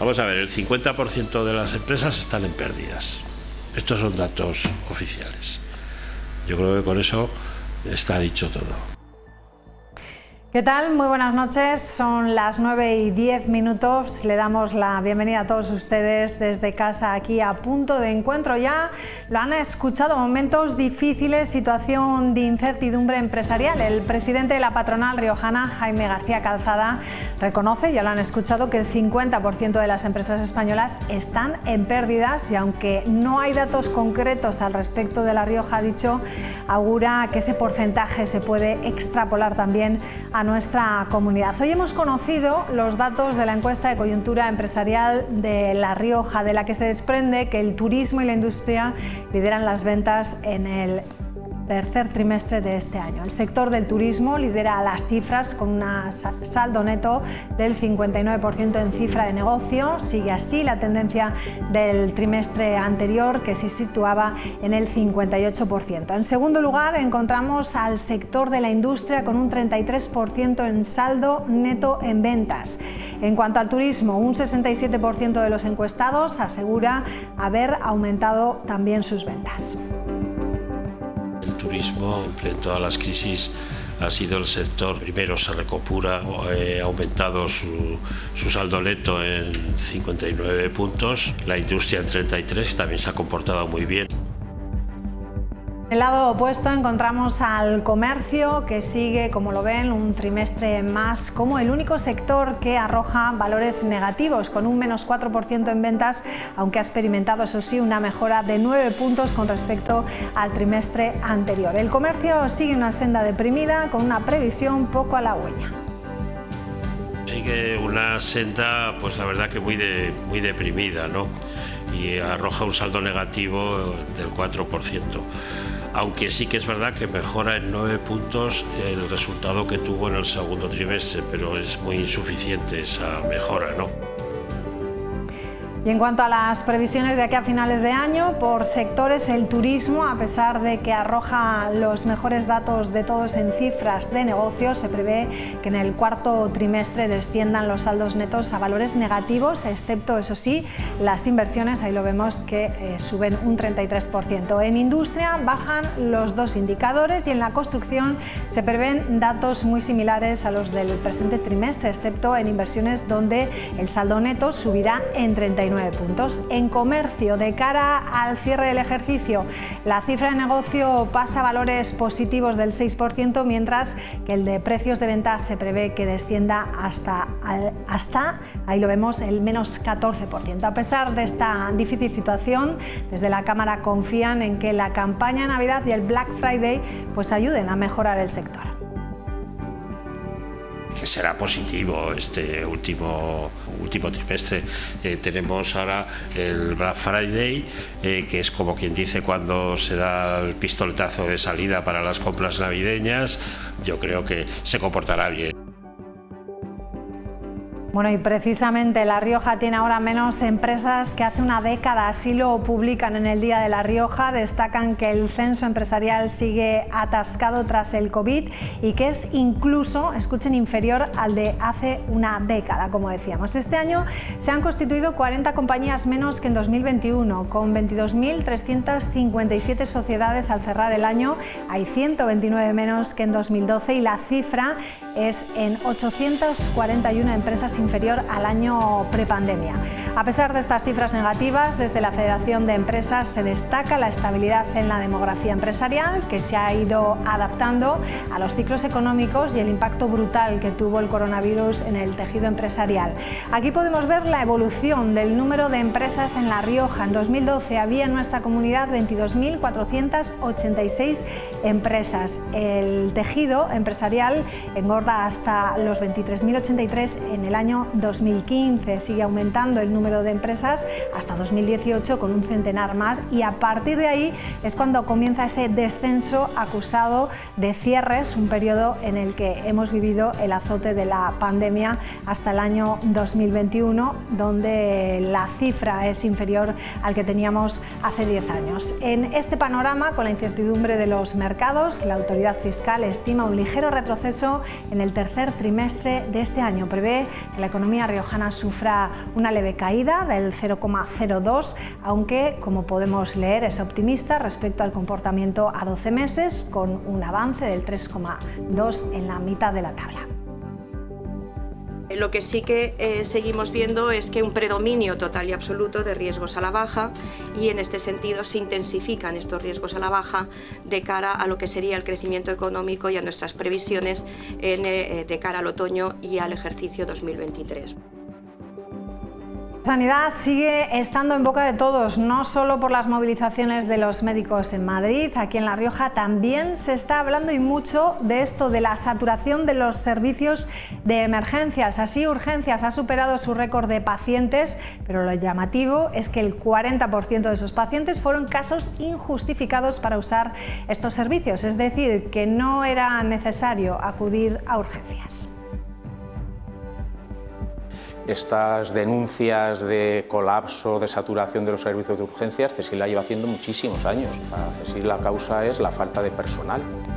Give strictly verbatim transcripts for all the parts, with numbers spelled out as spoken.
Vamos a ver, el cincuenta por ciento de las empresas están en pérdidas. Estos son datos oficiales. Yo creo que con eso está dicho todo. ¿Qué tal? Muy buenas noches, son las nueve y diez minutos, le damos la bienvenida a todos ustedes desde casa aquí a Punto de Encuentro. Ya lo han escuchado, momentos difíciles, situación de incertidumbre empresarial. El presidente de la patronal riojana, Jaime García Calzada, reconoce, ya lo han escuchado, que el cincuenta por ciento de las empresas españolas están en pérdidas y aunque no hay datos concretos al respecto de La Rioja, ha dicho, augura que ese porcentaje se puede extrapolar también a nuestra comunidad. Hoy hemos conocido los datos de la encuesta de coyuntura empresarial de La Rioja, de la que se desprende que el turismo y la industria lideran las ventas en el tercer trimestre de este año. El sector del turismo lidera las cifras con un saldo neto del cincuenta y nueve por ciento en cifra de negocio. Sigue así la tendencia del trimestre anterior, que se situaba en el cincuenta y ocho por ciento. En segundo lugar encontramos al sector de la industria con un treinta y tres por ciento en saldo neto en ventas. En cuanto al turismo, un sesenta y siete por ciento de los encuestados asegura haber aumentado también sus ventas. El turismo, en todas las crisis, ha sido el sector primero se recupera, eh, ha aumentado su, su saldo neto en cincuenta y nueve puntos, la industria en treinta y tres, también se ha comportado muy bien. En el lado opuesto encontramos al comercio, que sigue, como lo ven, un trimestre más como el único sector que arroja valores negativos, con un menos cuatro por ciento en ventas, aunque ha experimentado, eso sí, una mejora de nueve puntos con respecto al trimestre anterior. El comercio sigue una senda deprimida, con una previsión poco halagüeña. Sigue una senda, pues la verdad que muy, de, muy deprimida, ¿no? Y arroja un saldo negativo del cuatro por ciento. Aunque sí que es verdad que mejora en nueve puntos el resultado que tuvo en el segundo trimestre, pero es muy insuficiente esa mejora, ¿no? Y en cuanto a las previsiones de aquí a finales de año, por sectores, el turismo, a pesar de que arroja los mejores datos de todos en cifras de negocios, se prevé que en el cuarto trimestre desciendan los saldos netos a valores negativos, excepto, eso sí, las inversiones, ahí lo vemos que eh, suben un treinta y tres por ciento. En industria bajan los dos indicadores y en la construcción se prevén datos muy similares a los del presente trimestre, excepto en inversiones, donde el saldo neto subirá en treinta y nueve puntos. En comercio, de cara al cierre del ejercicio, la cifra de negocio pasa a valores positivos del seis por ciento, mientras que el de precios de venta se prevé que descienda hasta, hasta ahí lo vemos, el menos catorce por ciento. A pesar de esta difícil situación, desde la Cámara confían en que la campaña de Navidad y el Black Friday pues ayuden a mejorar el sector. Que será positivo este último, último trimestre. Eh, tenemos ahora el Black Friday, eh, que es como quien dice cuando se da el pistoletazo de salida para las compras navideñas. Yo creo que se comportará bien. Bueno, y precisamente La Rioja tiene ahora menos empresas que hace una década, así lo publican en el Día de La Rioja. Destacan que el censo empresarial sigue atascado tras el COVID y que es incluso, escuchen, inferior al de hace una década, como decíamos. Este año se han constituido cuarenta compañías menos que en dos mil veintiuno, con veintidós mil trescientas cincuenta y siete sociedades al cerrar el año. Hay ciento veintinueve menos que en dos mil doce y la cifra es en ochocientas cuarenta y una empresas inferior al año prepandemia. A pesar de estas cifras negativas, desde la Federación de Empresas se destaca la estabilidad en la demografía empresarial, que se ha ido adaptando a los ciclos económicos y el impacto brutal que tuvo el coronavirus en el tejido empresarial. Aquí podemos ver la evolución del número de empresas en La Rioja. En dos mil doce había en nuestra comunidad veintidós mil cuatrocientas ochenta y seis empresas. El tejido empresarial engorda hasta los veintitrés mil ochenta y tres en el año dos mil quince. Sigue aumentando el número de empresas hasta dos mil dieciocho con un centenar más, y a partir de ahí es cuando comienza ese descenso acusado de cierres, un periodo en el que hemos vivido el azote de la pandemia hasta el año dos mil veintiuno, donde la cifra es inferior al que teníamos hace diez años. En este panorama, con la incertidumbre de los mercados, la autoridad fiscal estima un ligero retroceso en el tercer trimestre de este año. Prevé que la economía riojana sufra una leve caída del cero coma cero dos, aunque, como podemos leer, es optimista respecto al comportamiento a doce meses, con un avance del tres coma dos en la mitad de la tabla. Lo que sí que eh, seguimos viendo es que un predominio total y absoluto de riesgos a la baja, y en este sentido se intensifican estos riesgos a la baja de cara a lo que sería el crecimiento económico y a nuestras previsiones en, eh, de cara al otoño y al ejercicio dos mil veintitrés. La sanidad sigue estando en boca de todos, no solo por las movilizaciones de los médicos en Madrid. Aquí en La Rioja también se está hablando y mucho de esto, de la saturación de los servicios de emergencias. Así, Urgencias ha superado su récord de pacientes, pero lo llamativo es que el cuarenta por ciento de esos pacientes fueron casos injustificados para usar estos servicios, es decir, que no era necesario acudir a urgencias. Estas denuncias de colapso, de saturación de los servicios de urgencias, CSIL la lleva haciendo muchísimos años. Para CSIL la causa es la falta de personal.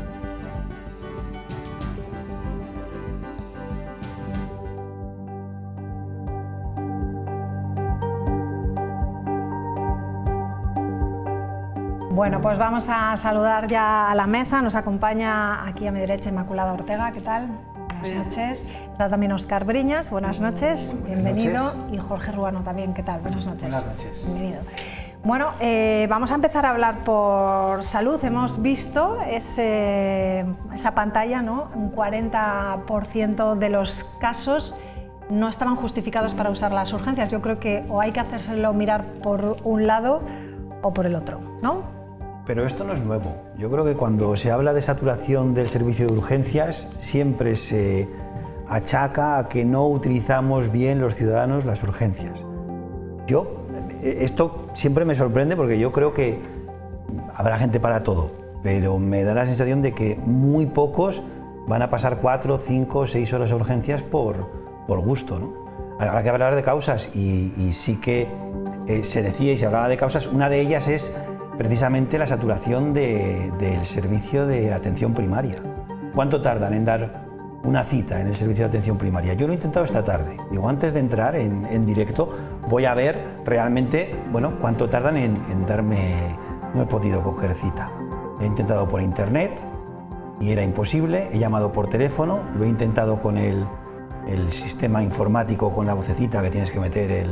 Bueno, pues vamos a saludar ya a la mesa. Nos acompaña aquí a mi derecha Inmaculada Ortega. ¿Qué tal? Buenas noches. Está también Óscar Briñas. Buenas noches. Bienvenido. Buenas noches. Y Jorge Ruano también. ¿Qué tal? Buenas noches. Buenas noches. Bienvenido. Bueno, eh, vamos a empezar a hablar por salud. Hemos visto ese, esa pantalla, ¿no? Un cuarenta por ciento de los casos no estaban justificados para usar las urgencias. Yo creo que o hay que hacérselo mirar por un lado o por el otro, ¿no? Pero esto no es nuevo. Yo creo que cuando se habla de saturación del servicio de urgencias siempre se achaca a que no utilizamos bien los ciudadanos las urgencias. Yo, esto siempre me sorprende porque yo creo que habrá gente para todo, pero me da la sensación de que muy pocos van a pasar cuatro, cinco, seis horas a urgencias por, por gusto, ¿no? Habrá que hablar de causas y, y sí que eh, se decía y se hablaba de causas. Una de ellas es precisamente la saturación de, del servicio de atención primaria. ¿Cuánto tardan en dar una cita en el servicio de atención primaria? Yo lo he intentado esta tarde. Digo, antes de entrar en, en directo, voy a ver realmente, bueno, cuánto tardan en, en darme... No he podido coger cita. He intentado por internet y era imposible. He llamado por teléfono, lo he intentado con el, el sistema informático, con la vocecita que tienes que meter el...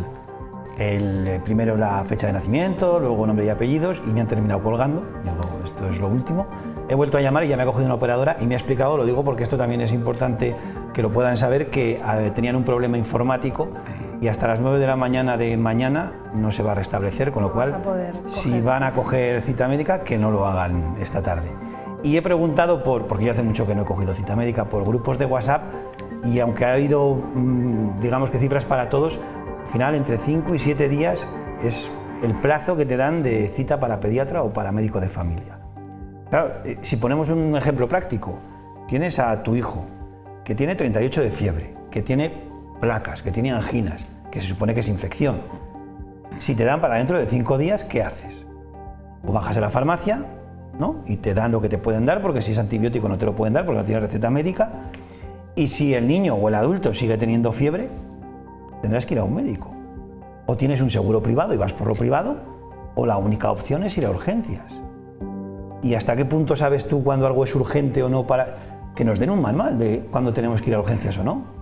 El, primero la fecha de nacimiento, luego nombre y apellidos, y me han terminado colgando. Digo, esto es lo último. He vuelto a llamar y ya me ha cogido una operadora y me ha explicado, lo digo porque esto también es importante que lo puedan saber, que eh, tenían un problema informático y hasta las nueve de la mañana de mañana no se va a restablecer, con lo cual, si van a coger cita médica, que no lo hagan esta tarde. Y he preguntado, por, porque yo hace mucho que no he cogido cita médica, por grupos de WhatsApp, y aunque ha habido, mmm, digamos que cifras para todos, al final, entre cinco y siete días es el plazo que te dan de cita para pediatra o para médico de familia. Claro, si ponemos un ejemplo práctico, tienes a tu hijo que tiene treinta y ocho de fiebre, que tiene placas, que tiene anginas, que se supone que es infección. Si te dan para dentro de cinco días, ¿qué haces? O bajas a la farmacia, ¿no? Y te dan lo que te pueden dar, porque si es antibiótico no te lo pueden dar porque no tienes receta médica. Y si el niño o el adulto sigue teniendo fiebre, tendrás que ir a un médico. O tienes un seguro privado y vas por lo privado, o la única opción es ir a urgencias. ¿Y hasta qué punto sabes tú cuando algo es urgente o no para que nos den un manual de cuándo tenemos que ir a urgencias o no?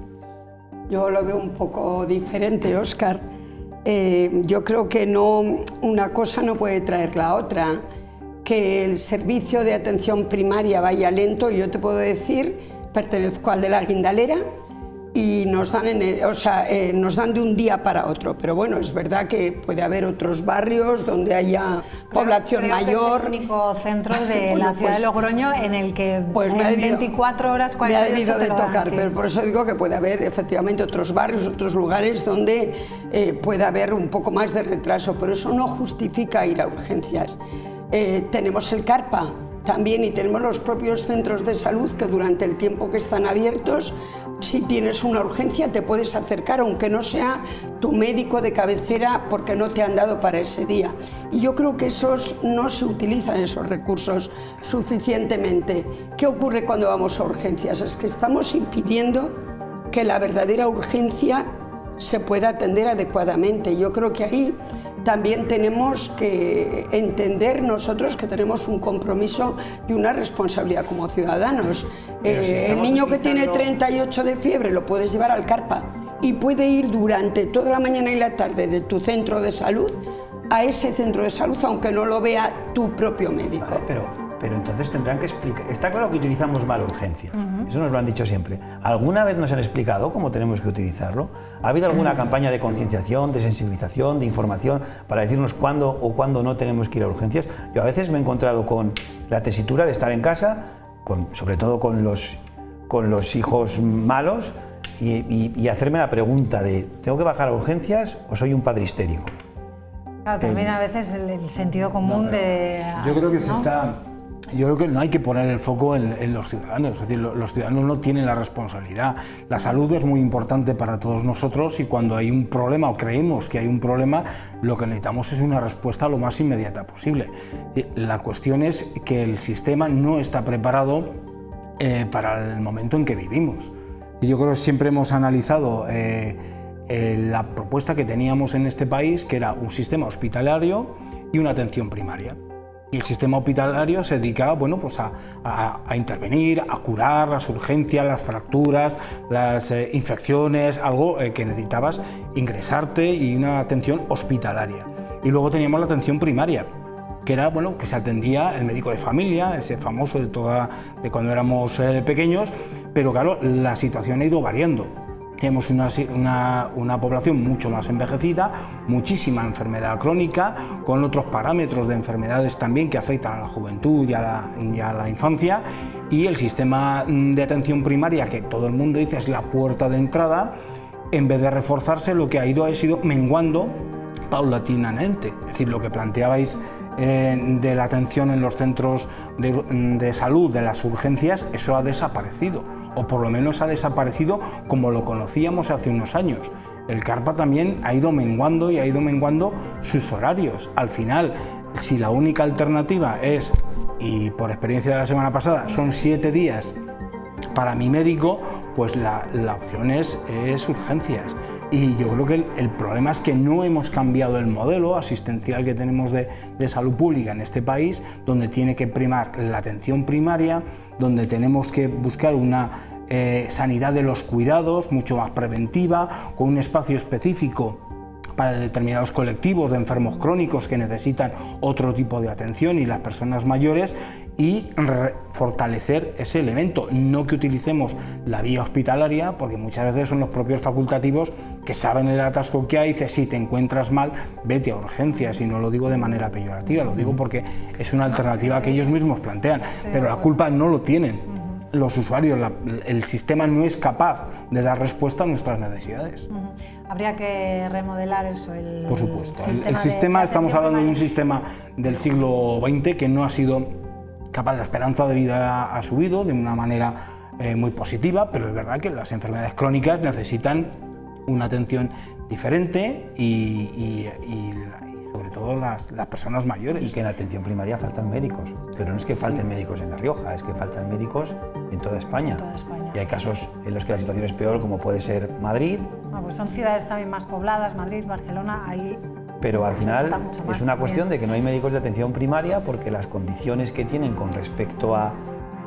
Yo lo veo un poco diferente, Óscar. Eh, yo creo que no, una cosa no puede traer la otra. Que el servicio de atención primaria vaya lento, yo te puedo decir, pertenezco al de la Guindalera, y nos dan, en el, o sea, eh, nos dan de un día para otro, pero bueno, es verdad que puede haber otros barrios donde haya creo, población creo mayor. Que es el único centro de bueno, la ciudad pues, de Logroño en el que pues en me ha debido, veinticuatro horas, cuarenta y ocho me ha debido de te lo dan, tocar, sí. Pero por eso digo que puede haber efectivamente otros barrios, otros lugares donde eh, pueda haber un poco más de retraso, pero eso no justifica ir a urgencias. Eh, tenemos el CARPA también y tenemos los propios centros de salud que durante el tiempo que están abiertos, si tienes una urgencia te puedes acercar, aunque no sea tu médico de cabecera porque no te han dado para ese día. Y yo creo que esos no se utilizan esos recursos suficientemente. ¿Qué ocurre cuando vamos a urgencias? Es que estamos impidiendo que la verdadera urgencia se pueda atender adecuadamente. Yo creo que ahí también tenemos que entender nosotros que tenemos un compromiso y una responsabilidad como ciudadanos. Eh, si el niño que tiene treinta y ocho de fiebre lo puedes llevar al Carpa y puede ir durante toda la mañana y la tarde de tu centro de salud a ese centro de salud, aunque no lo vea tu propio médico. Vale, pero, pero entonces tendrán que explicar. Está claro que utilizamos mal urgencia, uh-huh. Eso nos lo han dicho siempre. ¿Alguna vez nos han explicado cómo tenemos que utilizarlo? ¿Ha habido alguna uh-huh. campaña de concienciación, de sensibilización, de información para decirnos cuándo o cuándo no tenemos que ir a urgencias? Yo a veces me he encontrado con la tesitura de estar en casa, con, sobre todo con los, con los hijos malos, y, y, y hacerme la pregunta de ¿tengo que bajar a urgencias o soy un padre histérico? Claro, también a veces el, el sentido común no, de... Yo creo que ¿no? se está... Yo creo que no hay que poner el foco en, en los ciudadanos, es decir, los ciudadanos no tienen la responsabilidad. La salud es muy importante para todos nosotros y cuando hay un problema o creemos que hay un problema, lo que necesitamos es una respuesta lo más inmediata posible. La cuestión es que el sistema no está preparado eh, para el momento en que vivimos. Y yo creo que siempre hemos analizado eh, eh, la propuesta que teníamos en este país, que era un sistema hospitalario y una atención primaria. Y el sistema hospitalario se dedicaba bueno, pues a, a, a intervenir, a curar las urgencias, las fracturas, las eh, infecciones, algo eh, que necesitabas ingresarte y una atención hospitalaria. Y luego teníamos la atención primaria, que era bueno, que se atendía el médico de familia, ese famoso de, toda, de cuando éramos eh, pequeños, pero claro, la situación ha ido variando. Tenemos una, una, una población mucho más envejecida, muchísima enfermedad crónica, con otros parámetros de enfermedades también que afectan a la juventud y a la, y a la infancia, y el sistema de atención primaria, que todo el mundo dice es la puerta de entrada, en vez de reforzarse, lo que ha ido ha sido menguando paulatinamente. Es decir, lo que planteabais eh, de la atención en los centros de, de salud, de las urgencias, eso ha desaparecido, o por lo menos ha desaparecido como lo conocíamos hace unos años. El Carpa también ha ido menguando y ha ido menguando sus horarios. Al final, si la única alternativa es, y por experiencia de la semana pasada, son siete días para mi médico, pues la, la opción es, es urgencias. Y yo creo que el, el problema es que no hemos cambiado el modelo asistencial que tenemos de, de salud pública en este país, donde tiene que primar la atención primaria, donde tenemos que buscar una eh, sanidad de los cuidados mucho más preventiva, con un espacio específico para determinados colectivos de enfermos crónicos que necesitan otro tipo de atención y las personas mayores, y fortalecer ese elemento, no que utilicemos la vía hospitalaria, porque muchas veces son los propios facultativos que saben el atasco que hay y dicen, si te encuentras mal, vete a urgencias, y no lo digo de manera peyorativa, lo digo porque es una alternativa que ellos mismos plantean, pero la culpa no lo tienen los usuarios, la, el sistema no es capaz de dar respuesta a nuestras necesidades. Habría que remodelar eso, el Por supuesto, sistema, el, el sistema de, estamos hablando de un sistema del siglo veinte que no ha sido capaz, la esperanza de vida ha subido de una manera eh, muy positiva, pero es verdad que las enfermedades crónicas necesitan una atención diferente y, y, y, y sobre todo las, las personas mayores. Y que en atención primaria faltan médicos, pero no es que falten médicos en La Rioja, es que faltan médicos en toda España. En toda España. Y hay casos en los que la situación es peor, como puede ser Madrid. No, pues son ciudades también más pobladas, Madrid, Barcelona, ahí... Pero al final es una cuestión de que no hay médicos de atención primaria porque las condiciones que tienen con respecto a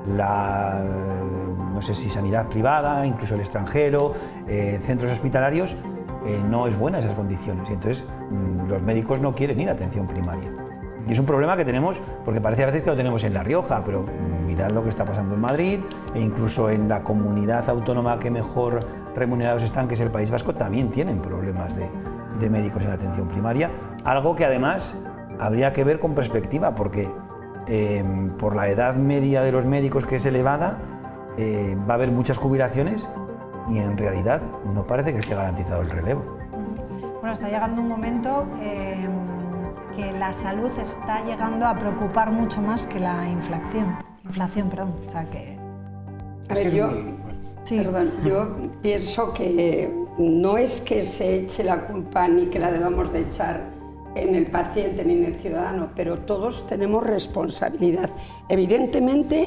la, no sé si sanidad privada, incluso el extranjero, eh, centros hospitalarios, eh, no es buena esas condiciones. Y entonces mmm, los médicos no quieren ir a atención primaria. Y es un problema que tenemos, porque parece a veces que lo tenemos en La Rioja, pero mmm, mirad lo que está pasando en Madrid, e incluso en la comunidad autónoma que mejor remunerados están, que es el País Vasco, también tienen problemas de... de médicos en la atención primaria, algo que además habría que ver con perspectiva, porque eh, por la edad media de los médicos, que es elevada, eh, va a haber muchas jubilaciones y en realidad no parece que esté garantizado el relevo. Bueno, está llegando un momento eh, que la salud está llegando a preocupar mucho más que la inflación, inflación, perdón, o sea que... A ver, yo, sí. perdón, yo pienso que no es que se eche la culpa ni que la debamos de echar en el paciente ni en el ciudadano, pero todos tenemos responsabilidad. Evidentemente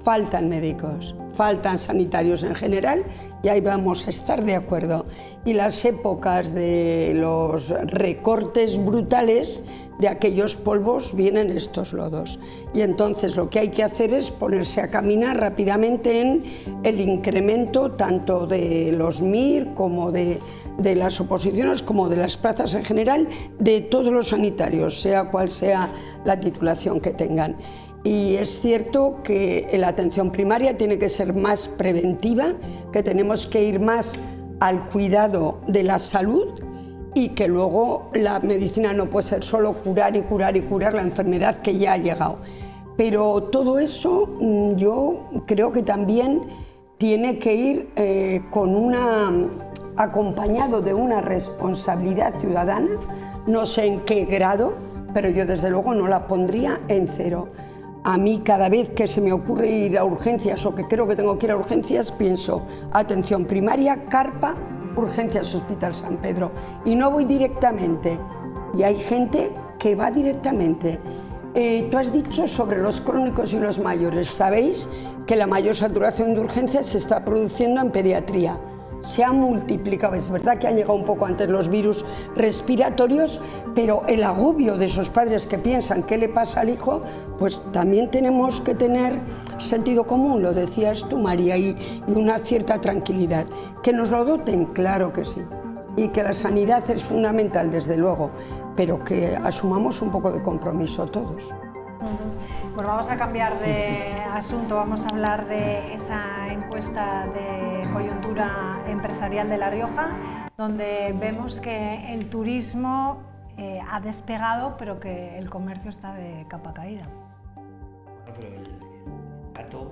faltan médicos, faltan sanitarios en general y ahí vamos a estar de acuerdo. Y las épocas de los recortes brutales de aquellos polvos vienen estos lodos. Y entonces lo que hay que hacer es ponerse a caminar rápidamente en el incremento tanto de los M I R como de, de las oposiciones como de las plazas en general de todos los sanitarios, sea cual sea la titulación que tengan. Y es cierto que la atención primaria tiene que ser más preventiva, que tenemos que ir más al cuidado de la salud y que luego la medicina no puede ser solo curar y curar y curar la enfermedad que ya ha llegado. Pero todo eso yo creo que también tiene que ir eh, con una, acompañado de una responsabilidad ciudadana, no sé en qué grado, pero yo desde luego no la pondría en cero. A mí cada vez que se me ocurre ir a urgencias o que creo que tengo que ir a urgencias, pienso atención primaria, carpa, urgencias Hospital San Pedro. Y no voy directamente. Y hay gente que va directamente. Eh, tú has dicho sobre los crónicos y los mayores. Sabéis que la mayor saturación de urgencias se está produciendo en pediatría. Se ha multiplicado, es verdad que han llegado un poco antes los virus respiratorios, pero el agobio de esos padres que piensan qué le pasa al hijo, pues también tenemos que tener sentido común, lo decías tú, María, y, y una cierta tranquilidad. Que nos lo doten, claro que sí, y que la sanidad es fundamental, desde luego, pero que asumamos un poco de compromiso todos. Bueno, vamos a cambiar de asunto, vamos a hablar de esa encuesta de coyuntura empresarial de La Rioja, donde vemos que el turismo eh, ha despegado, pero que el comercio está de capa caída. Bueno, pero el, el dato,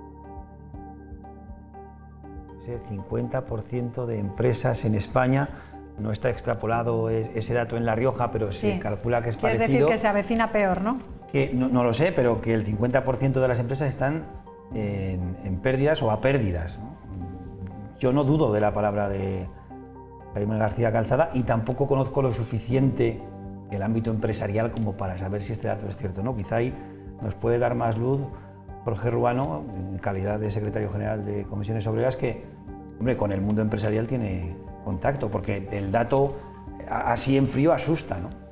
ese cincuenta por ciento de empresas en España, no está extrapolado ese dato en La Rioja, pero se sí. calcula que es parecido. Es decir, que se avecina peor, ¿no? Que, no, no lo sé, pero que el cincuenta por ciento de las empresas están en, en pérdidas o a pérdidas, ¿no? Yo no dudo de la palabra de Jaime García Calzada y tampoco conozco lo suficiente el ámbito empresarial como para saber si este dato es cierto, ¿no? Quizá ahí nos puede dar más luz Jorge Ruano, en calidad de secretario general de Comisiones Obreras, que, hombre, con el mundo empresarial tiene contacto, porque el dato así en frío asusta, ¿no?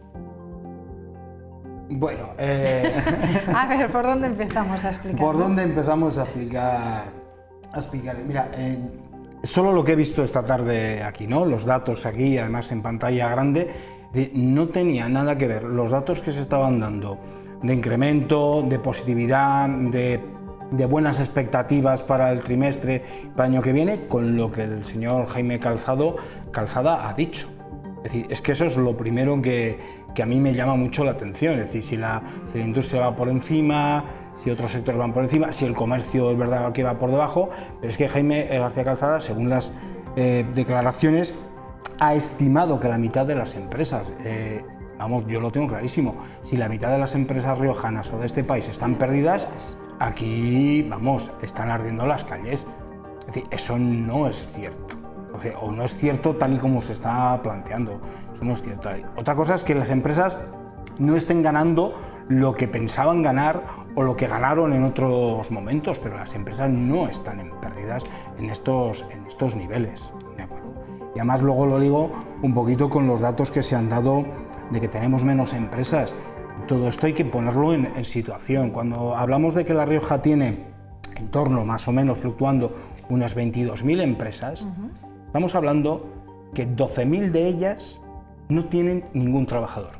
Bueno, eh... a ver, ¿por dónde empezamos a explicar? ¿Por dónde empezamos a explicar? A explicar. Mira, eh, solo lo que he visto esta tarde aquí, ¿no? Los datos aquí, además en pantalla grande, de, no tenía nada que ver los datos que se estaban dando de incremento, de positividad, de, de buenas expectativas para el trimestre, para el año que viene, con lo que el señor Jaime Calzado, Calzada ha dicho. Es decir, es que eso es lo primero que, que a mí me llama mucho la atención. Es decir, si la, si la industria va por encima, si otros sectores van por encima, si el comercio es verdad que va por debajo, pero es que Jaime García Calzada, según las eh, declaraciones, ha estimado que la mitad de las empresas, eh, vamos, yo lo tengo clarísimo, si la mitad de las empresas riojanas o de este país están perdidas, aquí, vamos, están ardiendo las calles. Es decir, eso no es cierto. O sea, o no es cierto tal y como se está planteando, eso no es cierto. Otra cosa es que las empresas no estén ganando lo que pensaban ganar o lo que ganaron en otros momentos, pero las empresas no están en pérdidas en estos, en estos niveles, ¿de acuerdo? Y además luego lo ligo un poquito con los datos que se han dado de que tenemos menos empresas. Todo esto hay que ponerlo en, en situación. Cuando hablamos de que La Rioja tiene en torno, más o menos, fluctuando unas veintidós mil empresas, uh-huh. Estamos hablando que doce mil de ellas no tienen ningún trabajador,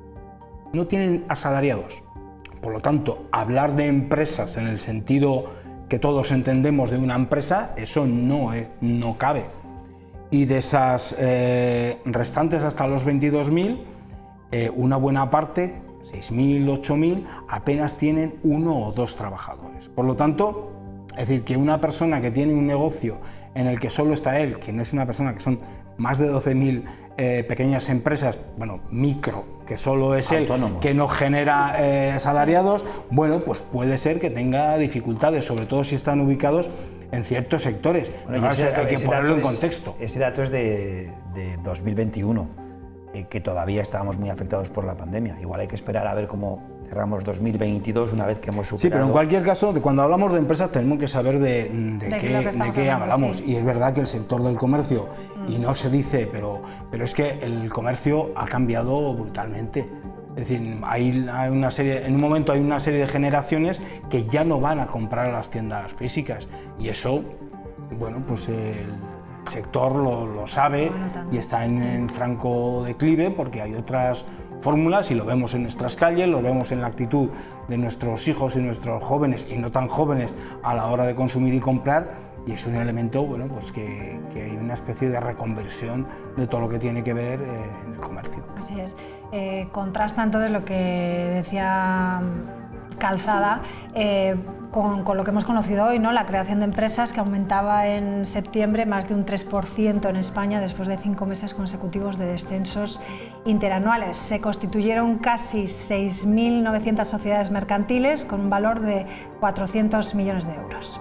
no tienen asalariados. Por lo tanto, hablar de empresas en el sentido que todos entendemos de una empresa, eso no, es, no cabe. Y de esas eh, restantes hasta los veintidós mil, eh, una buena parte, seis mil, ocho mil, apenas tienen uno o dos trabajadores. Por lo tanto, es decir, que una persona que tiene un negocio en el que solo está él, que no es una persona, que son más de doce mil eh, pequeñas empresas, bueno, micro, que solo es autónomos, él, que no genera eh, asalariados, bueno, pues puede ser que tenga dificultades, sobre todo si están ubicados en ciertos sectores. Bueno, ese, hay que ponerlo en es, contexto. Ese dato es de, de dos mil veintiuno. eh, que todavía estábamos muy afectados por la pandemia. Igual hay que esperar a ver cómo cerramos dos mil veintidós una vez que hemos superado... Sí, pero en cualquier caso, de cuando hablamos de empresas tenemos que saber de, de, de qué, de qué hablamos. Sí. Y es verdad que el sector del comercio, mm. y no se dice, pero, pero es que el comercio ha cambiado brutalmente. Es decir, hay, hay una serie, en un momento hay una serie de generaciones que ya no van a comprar a las tiendas físicas. Y eso, bueno, pues el sector lo, lo sabe y está en, en franco declive porque hay otras fórmulas y lo vemos en nuestras calles, lo vemos en la actitud de nuestros hijos y nuestros jóvenes y no tan jóvenes a la hora de consumir y comprar, y es un elemento, bueno, pues que, que hay una especie de reconversión de todo lo que tiene que ver eh, en el comercio. Así es. Eh, contrasta entonces lo que decía Calzada eh, con, con lo que hemos conocido hoy, ¿no? La creación de empresas que aumentaba en septiembre más de un tres por ciento en España después de cinco meses consecutivos de descensos interanuales. Se constituyeron casi seis mil novecientas sociedades mercantiles con un valor de cuatrocientos millones de euros.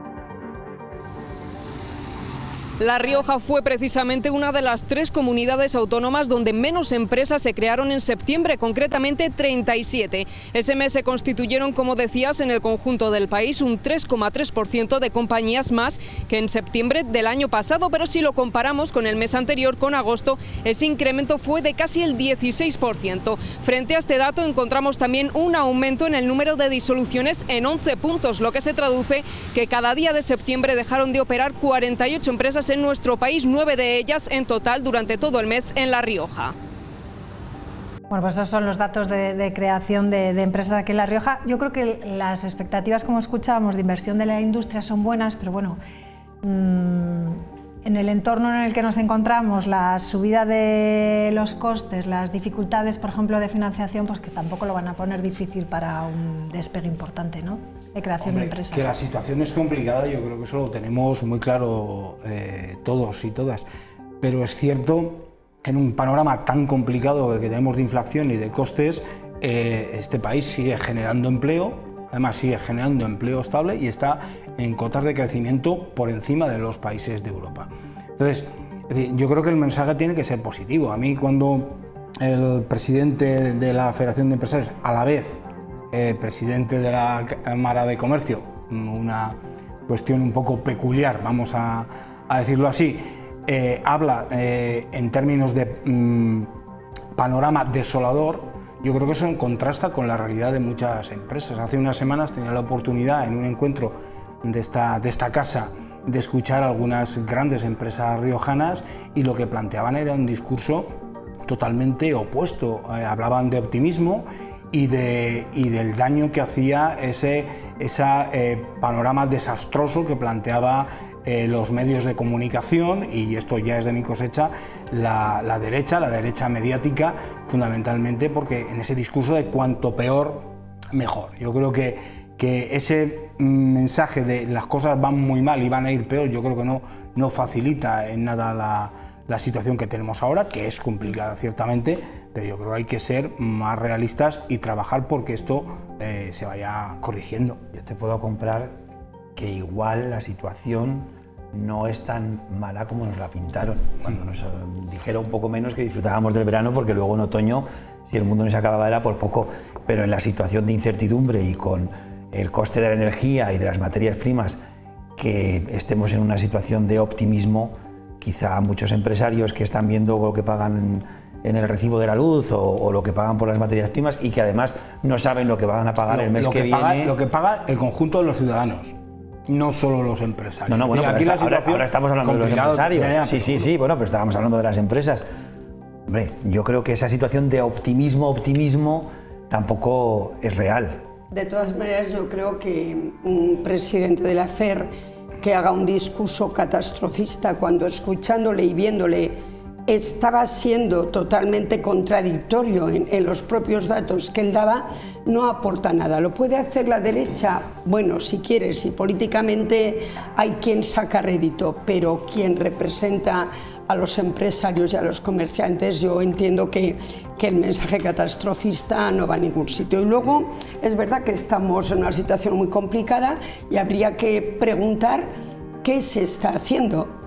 La Rioja fue precisamente una de las tres comunidades autónomas donde menos empresas se crearon en septiembre, concretamente treinta y siete. Ese mes se constituyeron, como decías, en el conjunto del país un tres coma tres por ciento de compañías más que en septiembre del año pasado, pero si lo comparamos con el mes anterior, con agosto, ese incremento fue de casi el dieciséis por ciento. Frente a este dato encontramos también un aumento en el número de disoluciones en once puntos, lo que se traduce que cada día de septiembre dejaron de operar cuarenta y ocho empresas en nuestro país, nueve de ellas en total durante todo el mes en La Rioja. Bueno, pues esos son los datos de, de creación de, de empresas aquí en La Rioja. Yo creo que las expectativas, como escuchábamos, de inversión de la industria son buenas, pero bueno, mmm, en el entorno en el que nos encontramos, la subida de los costes, las dificultades, por ejemplo, de financiación, pues que tampoco lo van a poner difícil para un despegue importante, ¿no?, de creación Hombre, de empresas. Que la situación es complicada, yo creo que eso lo tenemos muy claro eh, todos y todas, pero es cierto que en un panorama tan complicado que tenemos de inflación y de costes, eh, este país sigue generando empleo, además sigue generando empleo estable y está en cotas de crecimiento por encima de los países de Europa. Entonces, es decir, yo creo que el mensaje tiene que ser positivo. A mí, cuando el presidente de la Federación de Empresarios, a la vez Eh, presidente de la Cámara de Comercio, una cuestión un poco peculiar, vamos a, a decirlo así, eh, habla eh, en términos de mm, panorama desolador, yo creo que eso contrasta con la realidad de muchas empresas. Hace unas semanas tenía la oportunidad en un encuentro de esta, de esta casa de escuchar a algunas grandes empresas riojanas y lo que planteaban era un discurso totalmente opuesto. Eh, hablaban de optimismo Y, de, y del daño que hacía ese esa, eh, panorama desastroso que planteaba eh, los medios de comunicación, y esto ya es de mi cosecha, la, la derecha, la derecha mediática, fundamentalmente porque en ese discurso de cuanto peor, mejor. Yo creo que, que ese mensaje de las cosas van muy mal y van a ir peor, yo creo que no, no facilita en nada la, la situación que tenemos ahora, que es complicada ciertamente, pero yo creo que hay que ser más realistas y trabajar porque esto eh, se vaya corrigiendo. Yo te puedo comprar que igual la situación no es tan mala como nos la pintaron, cuando nos dijeron un poco menos que disfrutábamos del verano, porque luego en otoño, si el mundo no se acababa, era por poco, pero en la situación de incertidumbre y con el coste de la energía y de las materias primas, que estemos en una situación de optimismo, quizá muchos empresarios que están viendo lo que pagan en el recibo de la luz o, o lo que pagan por las materias primas y que además no saben lo que van a pagar lo, el mes lo que, que paga, viene. Lo que paga el conjunto de los ciudadanos, no solo los empresarios. No, no, bueno, pero está, ahora, ahora estamos hablando de los empresarios. Ya, ya, sí, sí, sí, bueno, pero estábamos hablando de las empresas. Hombre, yo creo que esa situación de optimismo, optimismo, tampoco es real. De todas maneras, yo creo que un presidente de la C E R que haga un discurso catastrofista cuando escuchándole y viéndole estaba siendo totalmente contradictorio en, en los propios datos que él daba, no aporta nada. ¿Lo puede hacer la derecha? Bueno, si quiere, si políticamente hay quien saca rédito, pero quien representa a los empresarios y a los comerciantes, yo entiendo que, que el mensaje catastrofista no va a ningún sitio. Y luego, es verdad que estamos en una situación muy complicada y habría que preguntar qué se está haciendo.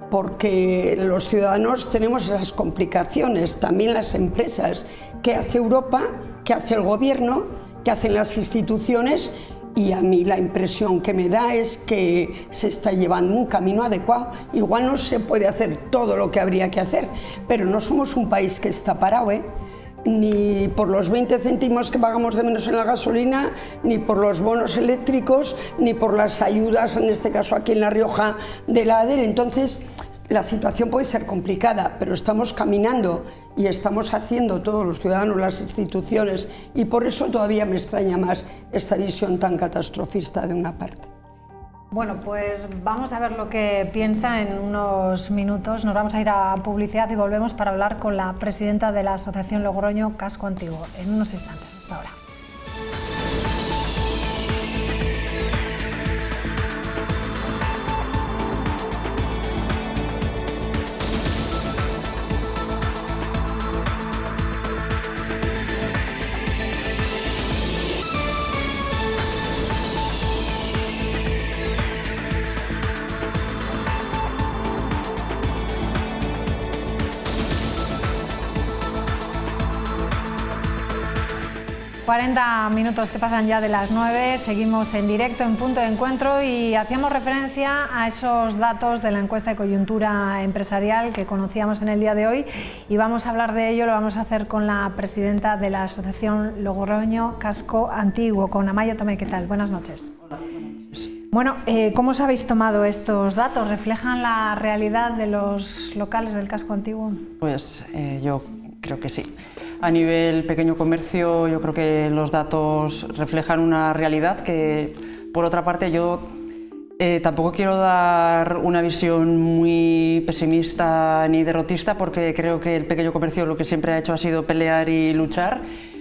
porque los ciudadanos tenemos esas complicaciones, también las empresas. ¿Qué hace Europa? ¿Qué hace el gobierno? ¿Qué hacen las instituciones? Y a mí la impresión que me da es que se está llevando un camino adecuado. Igual no se puede hacer todo lo que habría que hacer, pero no somos un país que está parado, ¿eh? Ni por los veinte céntimos que pagamos de menos en la gasolina, ni por los bonos eléctricos, ni por las ayudas, en este caso aquí en La Rioja, de la ADER. Entonces, la situación puede ser complicada, pero estamos caminando y estamos haciendo todos los ciudadanos, las instituciones, y por eso todavía me extraña más esta visión tan catastrofista de una parte. Bueno, pues vamos a ver lo que piensa en unos minutos. Nos vamos a ir a publicidad y volvemos para hablar con la presidenta de la Asociación Logroño Casco Antiguo. En unos instantes, hasta ahora. cuarenta minutos que pasan ya de las nueve, seguimos en directo en Punto de Encuentro y hacíamos referencia a esos datos de la encuesta de coyuntura empresarial que conocíamos en el día de hoy y vamos a hablar de ello, lo vamos a hacer con la presidenta de la Asociación Logroño Casco Antiguo, con Amaya Tomé. ¿Qué tal? Buenas noches. Hola, buenas noches. Bueno, eh, ¿cómo os habéis tomado estos datos? ¿Reflejan la realidad de los locales del casco antiguo? Pues eh, yo creo que sí. A nivel pequeño comercio, yo creo que los datos reflejan una realidad que, por otra parte, yo eh, tampoco quiero dar una visión muy pesimista ni derrotista, porque creo que el pequeño comercio lo que siempre ha hecho ha sido pelear y luchar.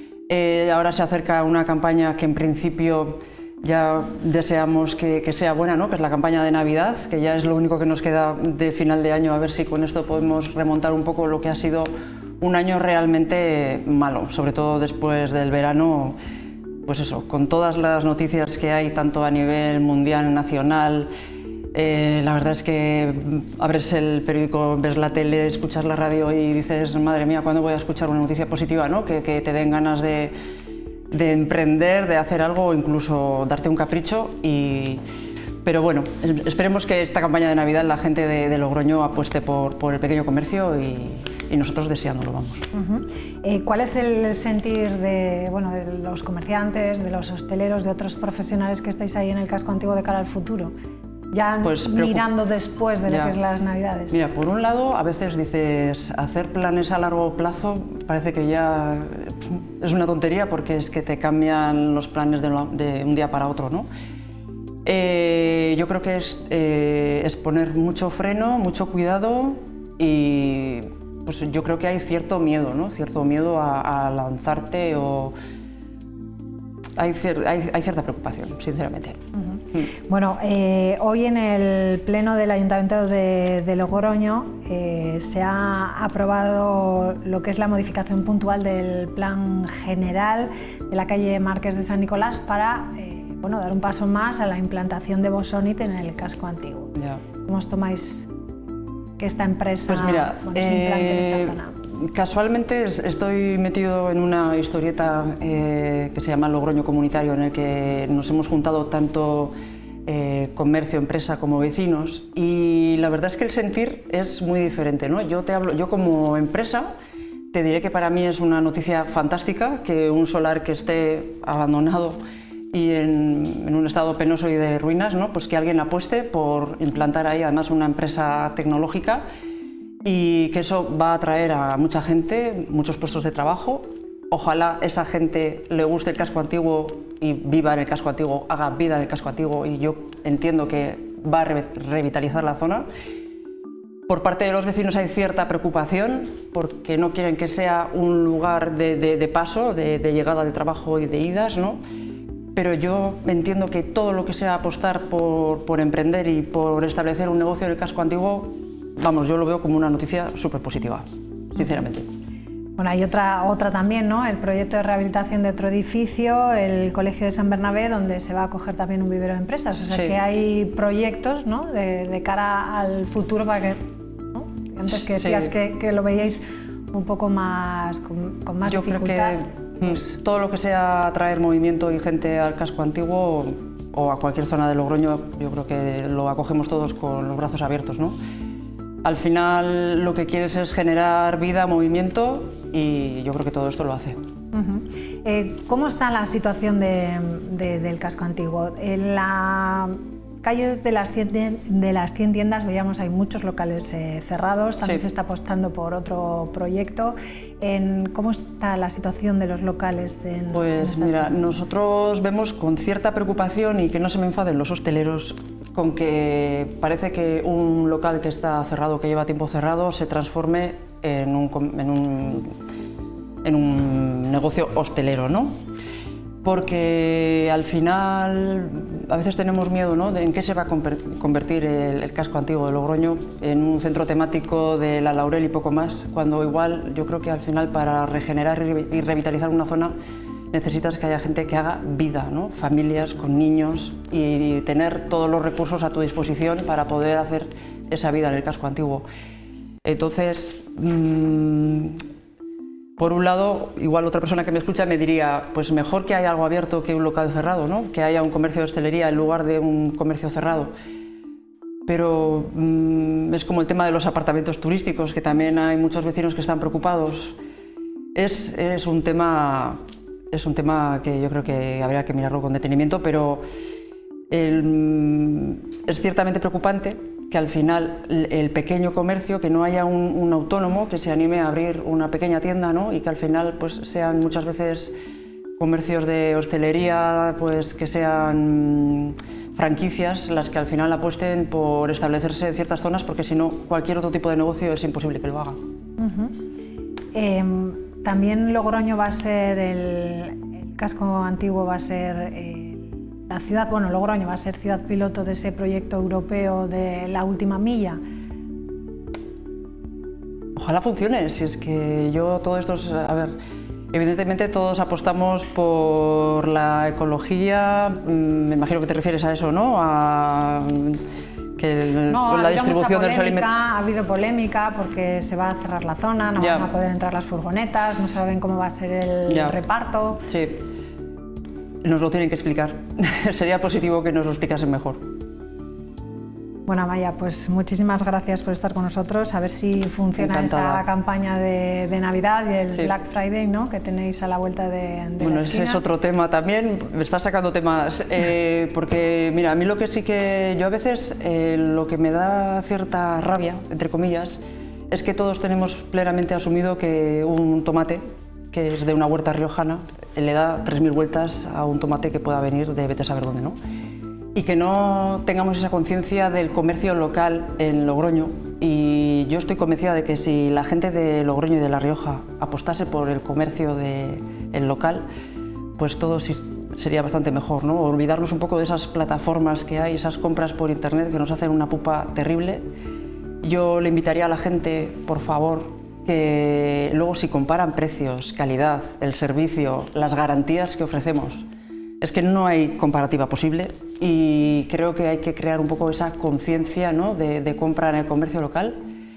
Eh, ahora se acerca una campaña que en principio ya deseamos que, que sea buena, ¿no? Que es la campaña de Navidad, que ya es lo único que nos queda de final de año, a ver si con esto podemos remontar un poco lo que ha sido un año realmente malo, sobre todo después del verano, pues eso, con todas las noticias que hay, tanto a nivel mundial, nacional, eh, la verdad es que abres el periódico, ves la tele, escuchas la radio y dices, madre mía, ¿cuándo voy a escuchar una noticia positiva, ¿no? Que, que te den ganas de, de emprender, de hacer algo o incluso darte un capricho. Y, pero bueno, esperemos que esta campaña de Navidad la gente de, de Logroño apueste por, por el pequeño comercio y, y nosotros deseándolo, vamos. Uh-huh. eh, ¿Cuál es el sentir de, bueno, de los comerciantes, de los hosteleros, de otros profesionales que estáis ahí en el casco antiguo de cara al futuro? Ya pues mirando después de ya. lo que es las Navidades. Mira, por un lado, a veces dices, hacer planes a largo plazo parece que ya es una tontería, porque es que te cambian los planes de, lo, de un día para otro, ¿no? Eh, yo creo que es, eh, es poner mucho freno, mucho cuidado y pues yo creo que hay cierto miedo, ¿no? Cierto miedo a, a lanzarte o... Hay, cier hay, hay cierta preocupación, sinceramente. Uh-huh. mm. Bueno, eh, hoy en el Pleno del Ayuntamiento de, de Logroño eh, se ha aprobado lo que es la modificación puntual del Plan General de la calle Marqués de San Nicolás para eh, bueno, dar un paso más a la implantación de Bosonit en el casco antiguo. Ya. ¿Cómo os tomáis que esta empresa pues mira, bueno, se implante eh, en esa zona? Casualmente estoy metido en una historieta eh, que se llama Logroño Comunitario, en el que nos hemos juntado tanto eh, comercio, empresa como vecinos, y la verdad es que el sentir es muy diferente, ¿no? Yo te hablo, yo como empresa te diré que para mí es una noticia fantástica que un solar que esté abandonado y en, en un estado penoso y de ruinas, ¿no? Pues que alguien apueste por implantar ahí además una empresa tecnológica, y que eso va a atraer a mucha gente, muchos puestos de trabajo. Ojalá esa gente le guste el casco antiguo y viva en el casco antiguo, haga vida en el casco antiguo, y yo entiendo que va a re revitalizar la zona. Por parte de los vecinos hay cierta preocupación porque no quieren que sea un lugar de, de, de paso, de, de llegada de trabajo y de idas, ¿no? Pero yo entiendo que todo lo que sea apostar por, por emprender y por establecer un negocio en el casco antiguo, vamos, yo lo veo como una noticia súper positiva, sinceramente. Bueno, hay otra, otra también, ¿no? El proyecto de rehabilitación de otro edificio, el Colegio de San Bernabé, donde se va a acoger también un vivero de empresas. O sea, sí, que hay proyectos, ¿no? de, de cara al futuro para que Antes que decías sí. que, que lo veíais un poco más, con, con más Yo dificultad. Creo que pues, todo lo que sea traer movimiento y gente al casco antiguo o a cualquier zona de Logroño, yo creo que lo acogemos todos con los brazos abiertos, ¿no? Al final lo que quieres es generar vida, movimiento y yo creo que todo esto lo hace. Uh-huh. eh, ¿Cómo está la situación de, de, del casco antiguo? En la calle de las cien, de las cien tiendas veíamos hay muchos locales eh, cerrados, también sí. se está apostando por otro proyecto. En, ¿Cómo está la situación de los locales? En, pues en mira, nosotros vemos con cierta preocupación y que no se me enfaden los hosteleros con que parece que un local que está cerrado, que lleva tiempo cerrado, se transforme en un, en un, en un negocio hostelero, ¿no? Porque al final a veces tenemos miedo, ¿no?, de en qué se va a convertir el, el casco antiguo de Logroño, en un centro temático de La Laurel y poco más, cuando igual yo creo que al final para regenerar y revitalizar una zona necesitas que haya gente que haga vida, ¿no?, familias con niños y, y tener todos los recursos a tu disposición para poder hacer esa vida en el casco antiguo. Entonces, mmm, por un lado, igual otra persona que me escucha me diría, pues mejor que haya algo abierto que un local cerrado, ¿no?, que haya un comercio de hostelería en lugar de un comercio cerrado. Pero mmm, es como el tema de los apartamentos turísticos, que también hay muchos vecinos que están preocupados. Es, es, un tema, es un tema que yo creo que habría que mirarlo con detenimiento, pero el, es ciertamente preocupante que al final el pequeño comercio, que no haya un, un autónomo que se anime a abrir una pequeña tienda, ¿no?, y que al final pues sean muchas veces comercios de hostelería, pues que sean franquicias las que al final apuesten por establecerse en ciertas zonas, porque si no cualquier otro tipo de negocio es imposible que lo haga. Uh-huh. eh, también Logroño va a ser, el, el casco antiguo va a ser eh, la ciudad, bueno, Logroño va a ser ciudad piloto de ese proyecto europeo de la última milla. Ojalá funcione, si es que yo todo esto es, a ver, evidentemente todos apostamos por la ecología, me imagino que te refieres a eso, ¿no? A que el, no, la distribución de los alimentos. Ha habido polémica porque se va a cerrar la zona, no ya. van a poder entrar las furgonetas, no saben cómo va a ser el ya. reparto. Sí. Nos lo tienen que explicar. Sería positivo que nos lo explicasen mejor. Bueno, Amaia, pues muchísimas gracias por estar con nosotros. A ver si funciona Encantada. esa campaña de, de Navidad y el sí. Black Friday, ¿no?, que tenéis a la vuelta de, de bueno, la esquina. Ese es otro tema también. Me estás sacando temas. Eh, porque, mira, a mí lo que sí que... Yo a veces eh, lo que me da cierta rabia, entre comillas, es que todos tenemos plenamente asumido que un tomate, que es de una huerta riojana, le da tres mil vueltas a un tomate que pueda venir de vete a saber dónde, ¿no? Y que no tengamos esa conciencia del comercio local en Logroño. Y yo estoy convencida de que si la gente de Logroño y de La Rioja apostase por el comercio de, el local, pues todo sí, sería bastante mejor, ¿no? Olvidarnos un poco de esas plataformas que hay, esas compras por internet que nos hacen una pupa terrible. Yo le invitaría a la gente, por favor, que luego si comparan precios, calidad, el servicio, las garantías que ofrecemos, es que no hay comparativa posible y creo que hay que crear un poco esa conciencia, ¿no?, de, de compra en el comercio local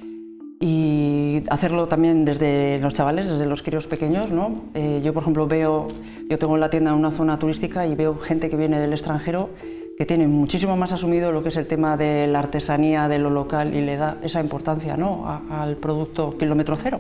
y hacerlo también desde los chavales, desde los críos pequeños, ¿no? Eh, yo, por ejemplo, veo, yo tengo la tienda en una zona turística y veo gente que viene del extranjero que tiene muchísimo más asumido lo que es el tema de la artesanía, de lo local, y le da esa importancia, ¿no?, a, al producto kilómetro cero.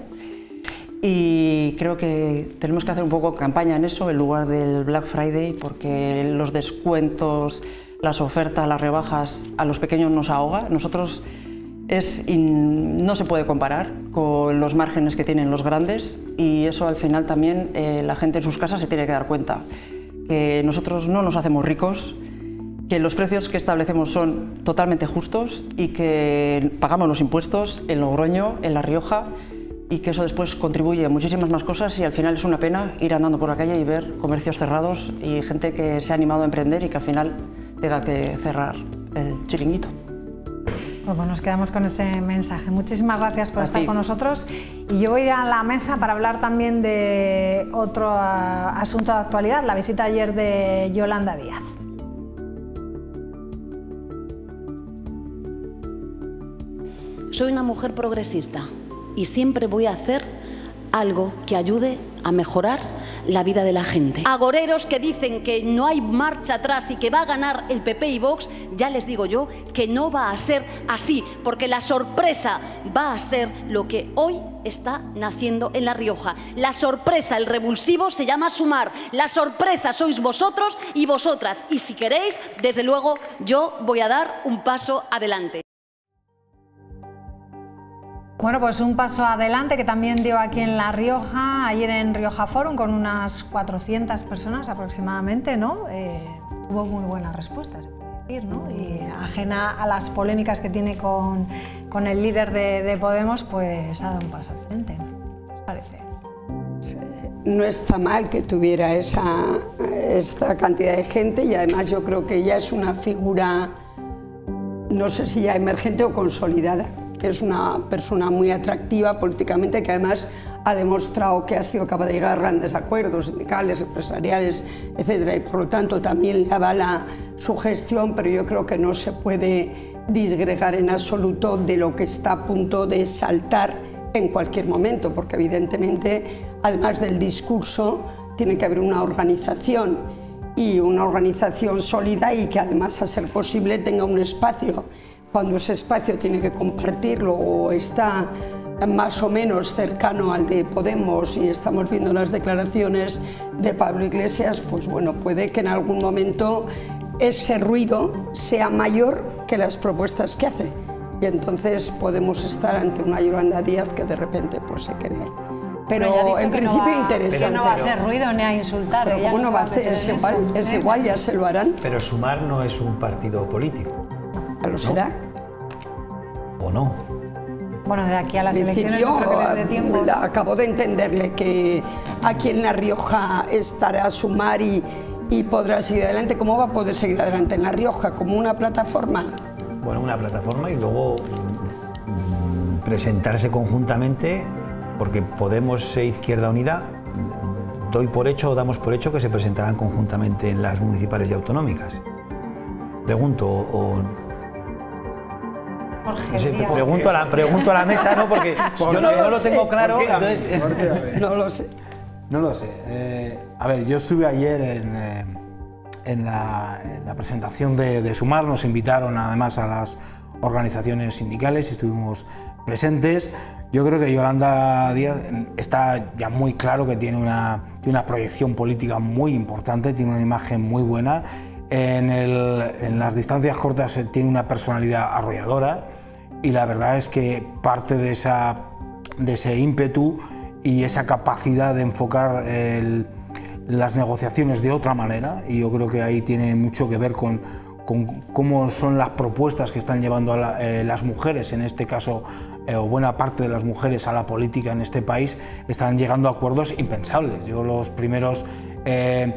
Y creo que tenemos que hacer un poco campaña en eso en lugar del Black Friday, porque los descuentos, las ofertas, las rebajas a los pequeños nos ahoga. Nosotros es in, no se puede comparar con los márgenes que tienen los grandes y eso al final también eh, la gente en sus casas se tiene que dar cuenta, que nosotros no nos hacemos ricos, que los precios que establecemos son totalmente justos y que pagamos los impuestos en Logroño, en La Rioja, y que eso después contribuye a muchísimas más cosas y al final es una pena ir andando por la calle y ver comercios cerrados y gente que se ha animado a emprender y que al final tenga que cerrar el chiringuito. Pues bueno, nos quedamos con ese mensaje. Muchísimas gracias por a estar ti. con nosotros y yo voy a ir a la mesa para hablar también de otro uh, asunto de actualidad, la visita ayer de Yolanda Díaz. Soy una mujer progresista y siempre voy a hacer algo que ayude a mejorar la vida de la gente. Agoreros que dicen que no hay marcha atrás y que va a ganar el P P y Vox, ya les digo yo que no va a ser así, porque la sorpresa va a ser lo que hoy está naciendo en La Rioja. La sorpresa, el revulsivo, se llama Sumar. La sorpresa sois vosotros y vosotras. Y si queréis, desde luego, yo voy a dar un paso adelante. Bueno, pues un paso adelante que también dio aquí en La Rioja, ayer en Rioja Forum, con unas cuatrocientas personas aproximadamente, ¿no? Eh, tuvo muy buenas respuestas, se puede decir, ¿no? Y ajena a las polémicas que tiene con, con el líder de, de Podemos, pues ha dado un paso al frente, ¿no? ¿Qué os parece? Sí, no está mal que tuviera esa, esta cantidad de gente, y además yo creo que ella es una figura, no sé si ya emergente o consolidada. Es una persona muy atractiva políticamente, que además ha demostrado que ha sido capaz de llegar a grandes acuerdos sindicales, empresariales, etcétera, y por lo tanto también le avala su gestión, pero yo creo que no se puede disgregar en absoluto de lo que está a punto de saltar en cualquier momento, porque evidentemente, además del discurso, tiene que haber una organización, y una organización sólida, y que además, a ser posible, tenga un espacio. Cuando ese espacio tiene que compartirlo o está más o menos cercano al de Podemos, y estamos viendo las declaraciones de Pablo Iglesias, pues bueno, puede que en algún momento ese ruido sea mayor que las propuestas que hace, y entonces podemos estar ante una Yolanda Díaz que de repente pues se quede ahí. Pero en principio no va, interesante. Que no va a hacer ruido ni a insultar. Pero ella ¿cómo no va a hacer? Es igual, es igual, ya se lo harán. Pero Sumar no es un partido político. ¿Lo ¿no? será? ¿O no? Bueno, de aquí a las decir, elecciones yo no creo que les dé tiempo. Acabo de entenderle que aquí en La Rioja estará Sumar y, y podrá seguir adelante. ¿Cómo va a poder seguir adelante en La Rioja? ¿Como una plataforma? Bueno, una plataforma, y luego mmm, presentarse conjuntamente, porque Podemos e Izquierda Unida, doy por hecho o damos por hecho que se presentarán conjuntamente en las municipales y autonómicas. Pregunto, o... No sé, pregunto, a la, pregunto a la mesa, ¿no? Porque yo no, no lo tengo claro. Entonces... No lo sé. No lo sé. Eh, a ver, yo estuve ayer en, eh, en, la, en la presentación de, de Sumar, nos invitaron además a las organizaciones sindicales y estuvimos presentes. Yo creo que Yolanda Díaz está ya muy claro que tiene una, tiene una proyección política muy importante, tiene una imagen muy buena. En, el, en las distancias cortas tiene una personalidad arrolladora, y la verdad es que parte de, esa, de ese ímpetu y esa capacidad de enfocar el, las negociaciones de otra manera, y yo creo que ahí tiene mucho que ver con, con cómo son las propuestas que están llevando a la, eh, las mujeres, en este caso, eh, o buena parte de las mujeres a la política en este país, están llegando a acuerdos impensables. Yo los primeros eh,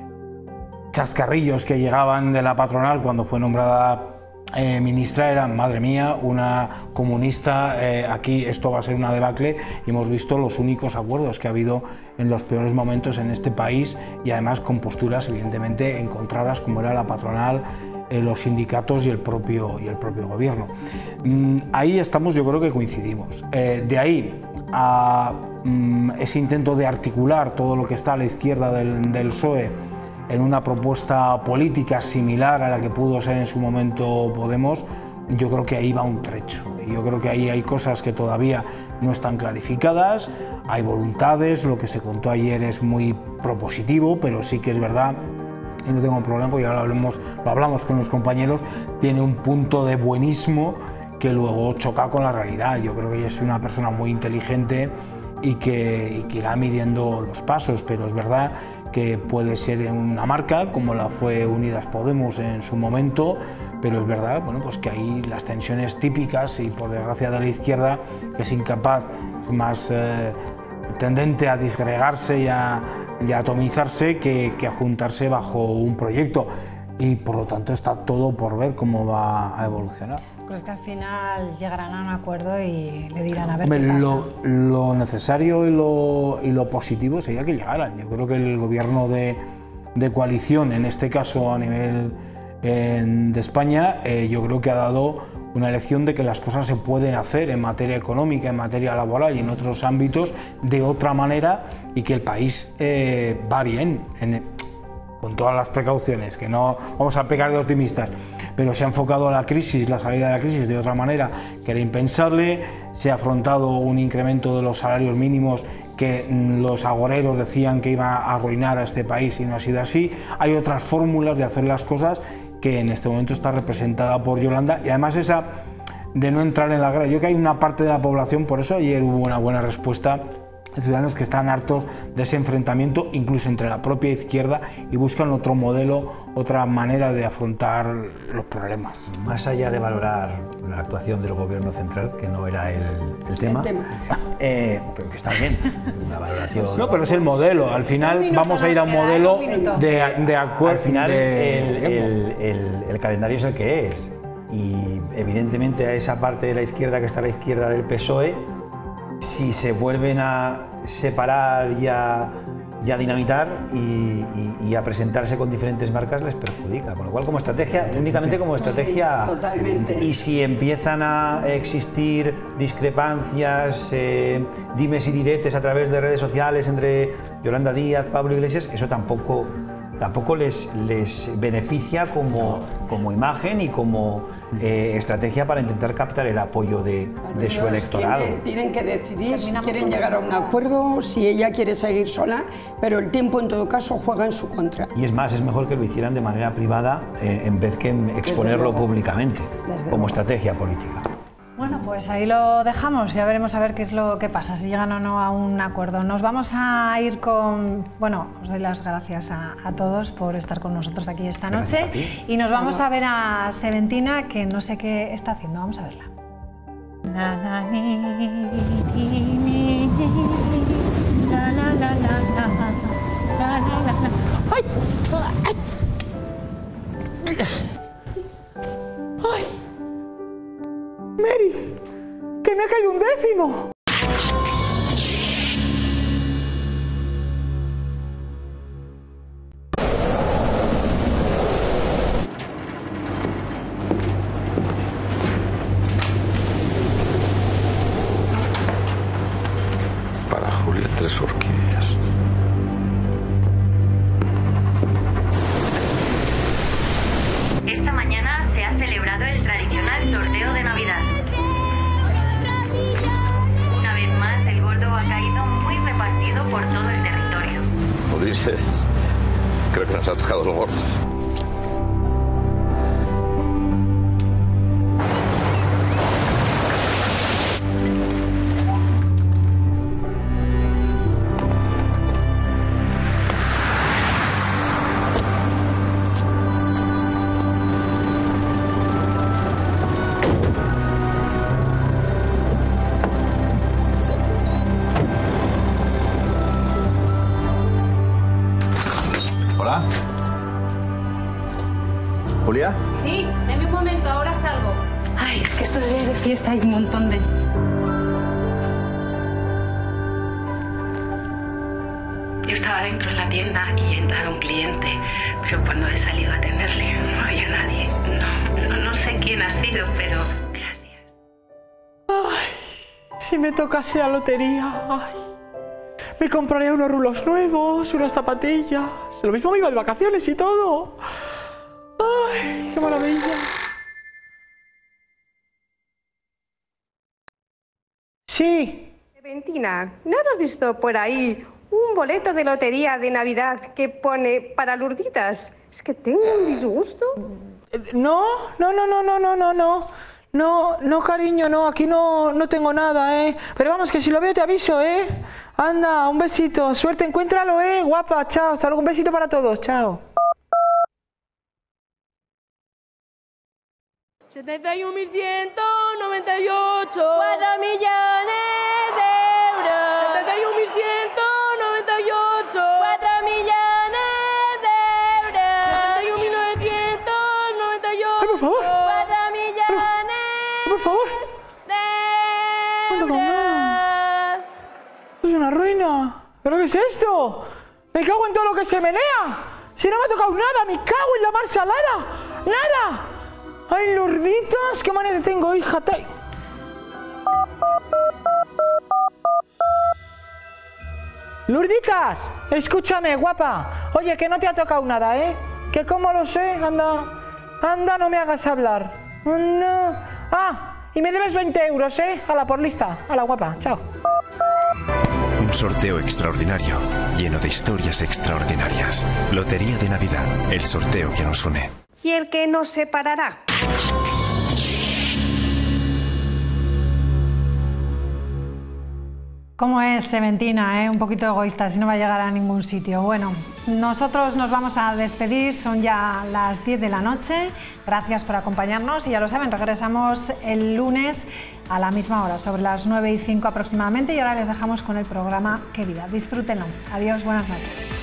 chascarrillos que llegaban de la patronal cuando fue nombrada eh, ministra eran, madre mía, una comunista, eh, aquí esto va a ser una debacle, y hemos visto los únicos acuerdos que ha habido en los peores momentos en este país, y además con posturas evidentemente encontradas, como era la patronal, eh, los sindicatos y el propio, y el propio gobierno. Mm, ahí estamos, yo creo que coincidimos. Eh, de ahí a mm, ese intento de articular todo lo que está a la izquierda del, del P S O E en una propuesta política similar a la que pudo ser en su momento Podemos, yo creo que ahí va un trecho. Y yo creo que ahí hay cosas que todavía no están clarificadas, hay voluntades, lo que se contó ayer es muy propositivo, pero sí que es verdad, y no tengo problema, porque ya lo hablamos, lo hablamos con los compañeros, tiene un punto de buenismo que luego choca con la realidad. Yo creo que ella es una persona muy inteligente y que, y que irá midiendo los pasos, pero es verdad que puede ser una marca como la fue Unidas Podemos en su momento, pero es verdad, bueno, pues que ahí las tensiones típicas, y por desgracia de la izquierda, que es incapaz, es más eh, tendente a disgregarse y a, y a atomizarse que, que a juntarse bajo un proyecto, y por lo tanto está todo por ver cómo va a evolucionar. Pues que al final llegarán a un acuerdo y le dirán a ver Hombre, qué pasa. Lo, lo necesario y lo, y lo positivo sería que llegaran. Yo creo que el gobierno de, de coalición, en este caso a nivel eh, de España, eh, yo creo que ha dado una lección de que las cosas se pueden hacer en materia económica, en materia laboral y en otros ámbitos de otra manera y que el país eh, va bien, en, con todas las precauciones, que no vamos a pecar de optimistas, pero se ha enfocado a la crisis, la salida de la crisis de otra manera que era impensable, se ha afrontado un incremento de los salarios mínimos que los agoreros decían que iba a arruinar a este país y no ha sido así. Hay otras fórmulas de hacer las cosas que en este momento está representada por Yolanda y además esa de no entrar en la guerra. Yo creo que hay una parte de la población, por eso ayer hubo una buena respuesta de ciudadanos que están hartos de ese enfrentamiento incluso entre la propia izquierda y buscan otro modelo, otra manera de afrontar los problemas. Más allá de valorar la actuación del gobierno central, que no era el, el tema, el tema. Eh, pero que está bien, la valoración. No, pero es el modelo, al final minuto, vamos a ir a un modelo un de, de acuerdo. Al final de, el, el, el, el calendario es el que es y evidentemente a esa parte de la izquierda que está a la izquierda del P S O E, si se vuelven a separar y a, y a dinamitar y, y, y a presentarse con diferentes marcas les perjudica, con lo cual como estrategia, únicamente como estrategia, sí, totalmente. Y si empiezan a existir discrepancias, eh, dimes y diretes a través de redes sociales entre Yolanda Díaz, Pablo Iglesias, eso tampoco, tampoco les, les beneficia como, como imagen y como Eh, estrategia para intentar captar el apoyo de, de su electorado. Tienen, tienen que decidir si quieren llegar a un acuerdo, si ella quiere seguir sola, pero el tiempo en todo caso juega en su contra. Y es más, es mejor que lo hicieran de manera privada eh, en vez que exponerlo públicamente, Desde como luego. estrategia política. Bueno, pues ahí lo dejamos, ya veremos a ver qué es lo que pasa, si llegan o no a un acuerdo. Nos vamos a ir con... Bueno, os doy las gracias a, a todos por estar con nosotros aquí esta noche. Y nos vamos a ver a Seventina, que no sé qué está haciendo. Vamos a verla. ¡Ay! ¡Ay! ¡Mary! ¡Que me ha caído un décimo! Para Julia, tres orquídeas. Esta mañana se ha celebrado el tradicional sorteo de Navidad. Una vez más, el gordo ha caído muy repartido por todo el territorio. Ulises, creo que nos ha tocado lo gordo. ¿Julia? Sí, deme un momento, ahora salgo. Ay, es que estos días de fiesta hay un montón de... Yo estaba dentro en la tienda y ha entrado un cliente, pero cuando he salido a atenderle no había nadie. No, no, no sé quién ha sido, pero... Gracias. Ay, si me tocase la lotería, ay, me compraría unos rulos nuevos, unas zapatillas. Lo mismo me iba de vacaciones y todo. ¡Ay, qué maravilla! Sí. Seventina, ¿no has visto por ahí un boleto de lotería de Navidad que pone para Lurditas? Es que tengo un disgusto. No, no, no, no, no, no, no, no. No, no, cariño, no, aquí no, no tengo nada, ¿eh? Pero vamos, que si lo veo te aviso, ¿eh? Anda, un besito, suerte, encuéntralo, ¿eh? Guapa, chao, hasta luego, un besito para todos, chao. setenta y un mil ciento noventa y ocho. cuatro millones de euros. setenta y un mil ciento noventa y ocho. cuatro millones de euros. setenta y un mil novecientos noventa y ocho. Ay, por favor. cuatro millones Ay, por favor. de euros. No nada. Es una ruina. ¿Pero qué es esto? Me cago en todo lo que se menea. Si no me ha tocado nada, me cago en la mar salada. Nada. ¡Ay, Lourditas! ¡Qué manera tengo, hija! Trae. Lourditas, escúchame, guapa. Oye, que no te ha tocado nada, ¿eh? Que como lo sé, anda. Anda, no me hagas hablar. Oh, no. Ah, y me debes veinte euros, ¿eh? Hala, por lista. Hala, guapa. Chao. Un sorteo extraordinario, lleno de historias extraordinarias. Lotería de Navidad, el sorteo que nos une. Y el que nos separará. ¿Cómo es Seventina, eh? Un poquito egoísta, si no va a llegar a ningún sitio. Bueno, nosotros nos vamos a despedir, son ya las diez de la noche. Gracias por acompañarnos y ya lo saben, regresamos el lunes a la misma hora, sobre las nueve y cinco aproximadamente, y ahora les dejamos con el programa Qué Vida. Disfrútenlo. Adiós, buenas noches.